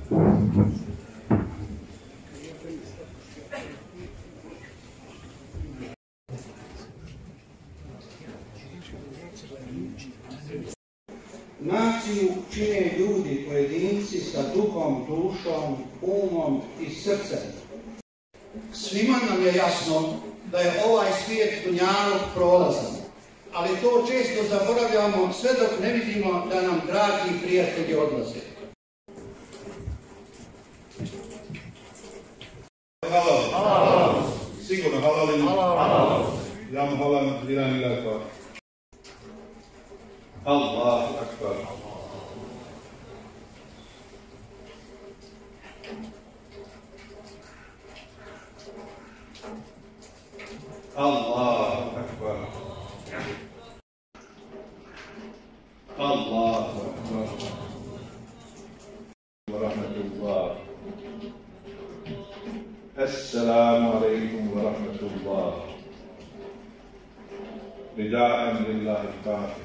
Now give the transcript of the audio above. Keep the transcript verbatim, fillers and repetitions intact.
Naciju čine ljudi, pojedinci sa duhom, dušom, umom i srcem. Svima nam je jasno da je ovaj svijet dunjalog prolazan, ali to često zaboravljamo sve dok ne vidimo da nam dragi prijatelji odlaze. Halal. Halal. Sigurno halal ili? Halal. Ja mu halal na dirani lakva. Allahu akbar. Allahu akbar. Allahu akbar. Wa rahmatullah. Assalamu alaikum wa rahmatullah. Rida'an lillahi ta'ala.